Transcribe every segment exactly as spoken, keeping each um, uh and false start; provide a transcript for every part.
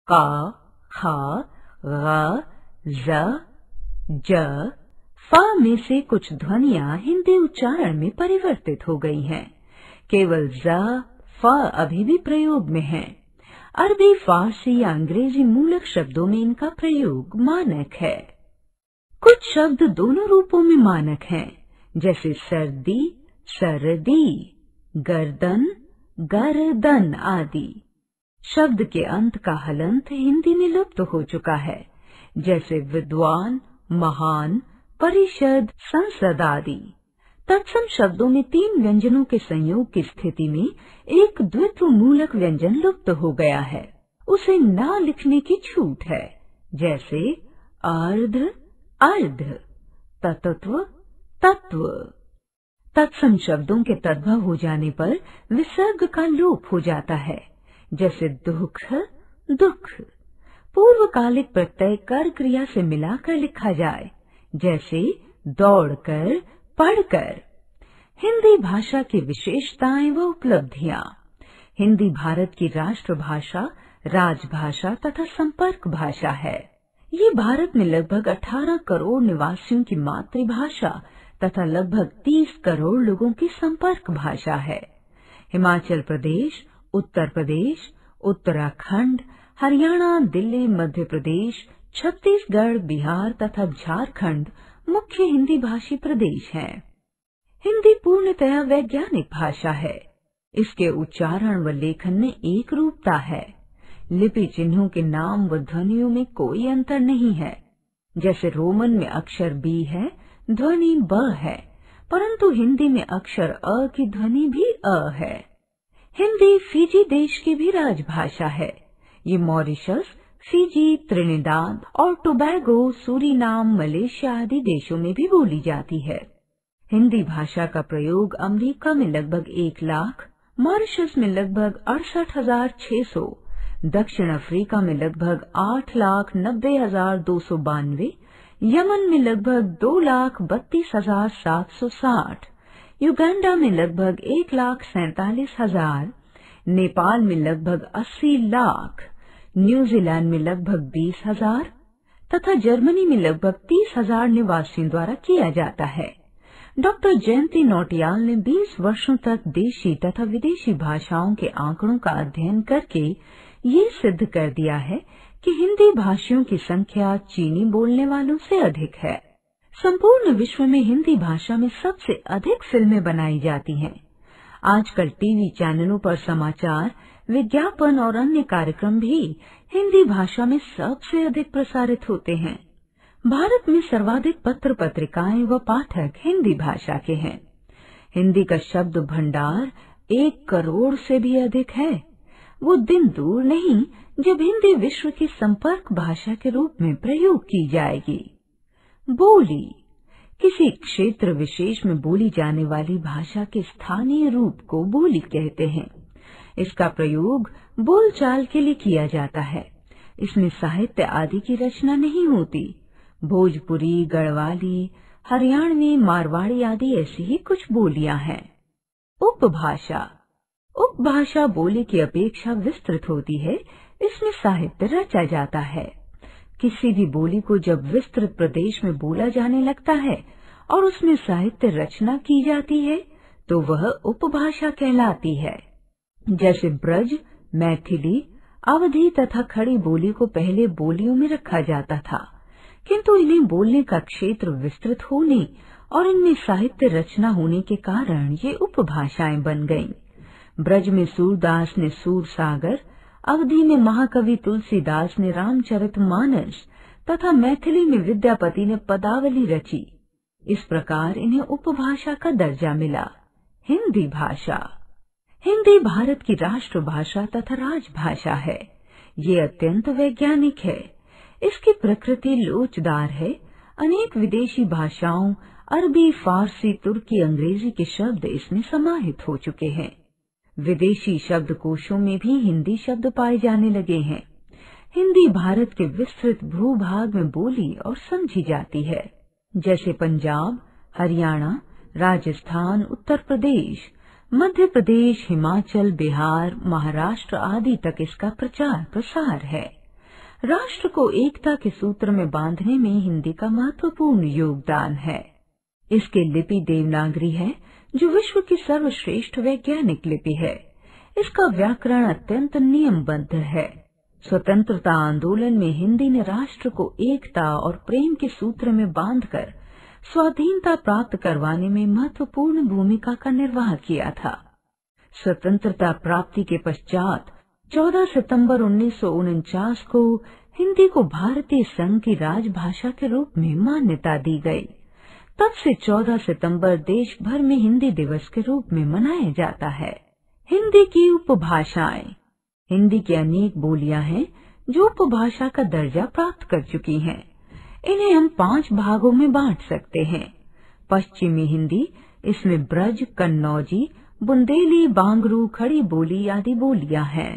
का, खा, ग, ज, ज, फा में से कुछ ध्वनियां हिंदी उच्चारण में परिवर्तित हो गई हैं। केवल ज, फ अभी भी प्रयोग में है। अरबी, फारसी या अंग्रेजी मूलक शब्दों में इनका प्रयोग मानक है। कुछ शब्द दोनों रूपों में मानक हैं, जैसे सर्दी, सरदी, गर्दन, गर्दन आदि। शब्द के अंत का हलंत हिंदी में लुप्त हो चुका है, जैसे विद्वान, महान, परिषद, संसद आदि। तत्सम शब्दों में तीन व्यंजनों के संयोग की स्थिति में एक द्वित्व मूलक व्यंजन लुप्त हो गया है, उसे न लिखने की छूट है, जैसे अर्ध, अर्ध, तत्व, तत्व। तत्सम शब्दों के तद्भव हो जाने पर विसर्ग का लोप हो जाता है, जैसे दुख, दुख। पूर्वकालिक प्रत्यय कर क्रिया से मिलाकर लिखा जाए, जैसे दौड़कर, पढ़कर। हिंदी भाषा की विशेषताएं व उपलब्धियां। हिंदी भारत की राष्ट्रभाषा, राजभाषा तथा संपर्क भाषा है। ये भारत में लगभग अठारह करोड़ निवासियों की मातृभाषा तथा लगभग तीस करोड़ लोगों की संपर्क भाषा है। हिमाचल प्रदेश, उत्तर प्रदेश, उत्तराखंड, हरियाणा, दिल्ली, मध्य प्रदेश, छत्तीसगढ़, बिहार तथा झारखंड मुख्य हिंदी भाषी प्रदेश हैं। हिंदी पूर्णतया वैज्ञानिक भाषा है। इसके उच्चारण व लेखन में एक रूपता है। लिपि चिन्हों के नाम व ध्वनियों में कोई अंतर नहीं है। जैसे रोमन में अक्षर बी है, ध्वनि ब है, परंतु हिंदी में अक्षर अ की ध्वनि भी अ है। हिंदी फिजी देश की भी राजभाषा है। ये मॉरिशस, फिजी, त्रिनिदाद और टोबैगो, सूरीनाम, मलेशिया आदि देशों में भी बोली जाती है। हिंदी भाषा का प्रयोग अमेरिका में लगभग एक लाख, मॉरिशस में लगभग अड़सठ हजार छह सौ, दक्षिण अफ्रीका में लगभग आठ लाख नब्बे हजार दो सौ बानवे, यमन में लगभग दो लाख बत्तीस हजार सात सौ साठ, युगांडा में लगभग एक लाख सैतालीस हजार, नेपाल में लगभग अस्सी लाख, न्यूजीलैंड में लगभग बीस हजार तथा जर्मनी में लगभग तीस हजार निवासियों द्वारा किया जाता है। डॉक्टर जयंती नौटियाल ने बीस वर्षों तक देशी तथा विदेशी भाषाओं के आंकड़ों का अध्ययन करके ये सिद्ध कर दिया है कि हिंदी भाषियों की संख्या चीनी बोलने वालों से अधिक है। संपूर्ण विश्व में हिंदी भाषा में सबसे अधिक फिल्में बनाई जाती हैं। आजकल टीवी चैनलों पर समाचार, विज्ञापन और अन्य कार्यक्रम भी हिंदी भाषा में सबसे अधिक प्रसारित होते हैं। भारत में सर्वाधिक पत्र पत्रिकाएं व पाठक हिंदी भाषा के हैं। हिंदी का शब्द भंडार एक करोड़ से भी अधिक है। वो दिन दूर नहीं जब हिंदी विश्व की संपर्क भाषा के रूप में प्रयोग की जाएगी। बोली किसी क्षेत्र विशेष में बोली जाने वाली भाषा के स्थानीय रूप को बोली कहते हैं। इसका प्रयोग बोलचाल के लिए किया जाता है। इसमें साहित्य आदि की रचना नहीं होती। भोजपुरी, गढ़वाली, हरियाणवी, मारवाड़ी आदि ऐसी ही कुछ बोलियां हैं। उपभाषा उपभाषा बोली की अपेक्षा विस्तृत होती है। इसमें साहित्य रचा जाता है। किसी भी बोली को जब विस्तृत प्रदेश में बोला जाने लगता है और उसमें साहित्य रचना की जाती है तो वह उपभाषा कहलाती है। जैसे ब्रज, मैथिली, अवधी तथा खड़ी बोली को पहले बोलियों में रखा जाता था, किंतु इन्हें बोलने का क्षेत्र विस्तृत होने और इनमें साहित्य रचना होने के कारण ये उपभाषाएं बन गईं। ब्रज में सूरदास ने सूर सागर, अवधी में महाकवि तुलसीदास ने रामचरितमानस तथा मैथिली में विद्यापति ने पदावली रची। इस प्रकार इन्हें उपभाषा का दर्जा मिला। हिंदी भाषा हिंदी भारत की राष्ट्रभाषा तथा राजभाषा है। ये अत्यंत वैज्ञानिक है। इसकी प्रकृति लोचदार है। अनेक विदेशी भाषाओं अरबी, फारसी, तुर्की, अंग्रेजी के शब्द इसमें समाहित हो चुके हैं। विदेशी शब्दकोशों में भी हिंदी शब्द पाए जाने लगे हैं। हिंदी भारत के विस्तृत भूभाग में बोली और समझी जाती है। जैसे पंजाब, हरियाणा, राजस्थान, उत्तर प्रदेश, मध्य प्रदेश, हिमाचल, बिहार, महाराष्ट्र आदि तक इसका प्रचार प्रसार है। राष्ट्र को एकता के सूत्र में बांधने में हिंदी का महत्वपूर्ण योगदान है। इसकी लिपि देवनागरी है, जो विश्व की सर्वश्रेष्ठ वैज्ञानिक लिपि है। इसका व्याकरण अत्यंत नियमबद्ध है। स्वतंत्रता आंदोलन में हिंदी ने राष्ट्र को एकता और प्रेम के सूत्र में बांधकर स्वाधीनता प्राप्त करवाने में महत्वपूर्ण भूमिका का निर्वाह किया था। स्वतंत्रता प्राप्ति के पश्चात चौदह सितंबर उन्नीस सौ उनचास को हिंदी को भारतीय संघ की राजभाषा के रूप में मान्यता दी गई। तब से चौदह सितंबर देश भर में हिंदी दिवस के रूप में मनाया जाता है। हिंदी की उपभाषाएं। हिंदी की अनेक बोलियां हैं जो उपभाषा का दर्जा प्राप्त कर चुकी हैं। इन्हें हम पांच भागों में बांट सकते हैं। पश्चिमी हिंदी, इसमें ब्रज, कन्नौजी, बुंदेली, बांगरू, खड़ी बोली आदि बोलियां हैं।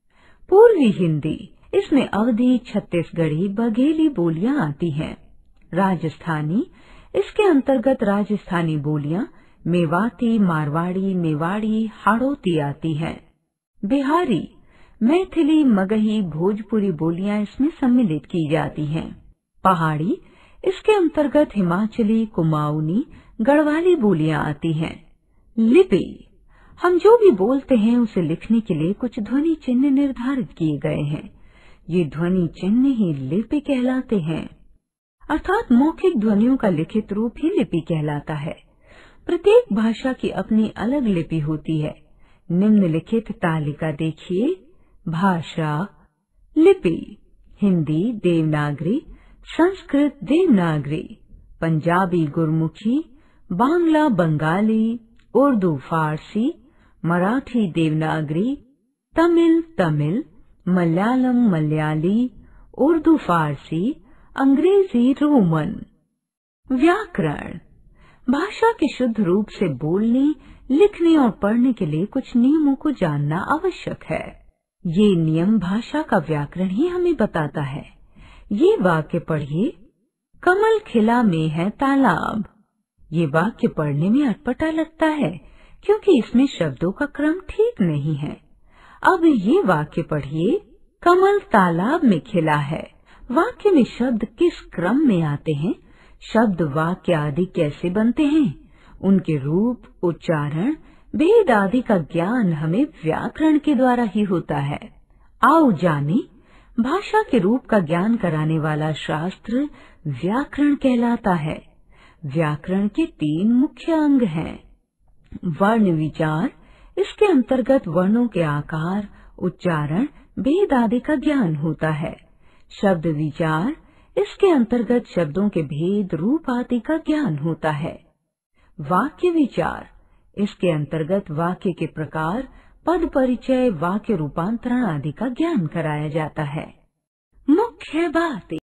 पूर्वी हिंदी, इसमें अवधी, छत्तीसगढ़ी, बघेली बोलियां आती हैं। राजस्थानी, इसके अंतर्गत राजस्थानी बोलियां मेवाती, मारवाड़ी, मेवाड़ी, हाड़ौती आती हैं। बिहारी, मैथिली, मगही, भोजपुरी बोलियां इसमें सम्मिलित की जाती हैं। पहाड़ी, इसके अंतर्गत हिमाचली, कुमाऊनी, गढ़वाली बोलियां आती हैं। लिपि, हम जो भी बोलते हैं उसे लिखने के लिए कुछ ध्वनि चिन्ह निर्धारित किए गए हैं। ये ध्वनि चिन्ह ही लिपि कहलाते हैं, अर्थात मौखिक ध्वनियों का लिखित रूप ही लिपि कहलाता है। प्रत्येक भाषा की अपनी अलग लिपि होती है। निम्नलिखित तालिका देखिए। भाषा, लिपि, हिंदी देवनागरी, संस्कृत देवनागरी, पंजाबी गुरमुखी, बांग्ला बंगाली, उर्दू फारसी, मराठी देवनागरी, तमिल तमिल, मलयालम मलयाली, उर्दू फारसी, अंग्रेजी रोमन। व्याकरण, भाषा के शुद्ध रूप से बोलने, लिखने और पढ़ने के लिए कुछ नियमों को जानना आवश्यक है। ये नियम भाषा का व्याकरण ही हमें बताता है। ये वाक्य पढ़िए। कमल खिला में है तालाब। ये वाक्य पढ़ने में अटपटा लगता है क्योंकि इसमें शब्दों का क्रम ठीक नहीं है। अब ये वाक्य पढ़िए। कमल तालाब में खिला है। वाक्य में शब्द किस क्रम में आते हैं, शब्द वाक्य आदि कैसे बनते हैं, उनके रूप, उच्चारण, भेद आदि का ज्ञान हमें व्याकरण के द्वारा ही होता है। आओ जाने, भाषा के रूप का ज्ञान कराने वाला शास्त्र व्याकरण कहलाता है। व्याकरण के तीन मुख्य अंग हैं। वर्ण विचार, इसके अंतर्गत वर्णों के आकार, उच्चारण, भेद आदि का ज्ञान होता है। शब्द विचार, इसके अंतर्गत शब्दों के भेद, रूप आदि का ज्ञान होता है। वाक्य विचार, इसके अंतर्गत वाक्य के प्रकार, पद परिचय, वाक्य रूपांतरण आदि का ज्ञान कराया जाता है। मुख्य बातें।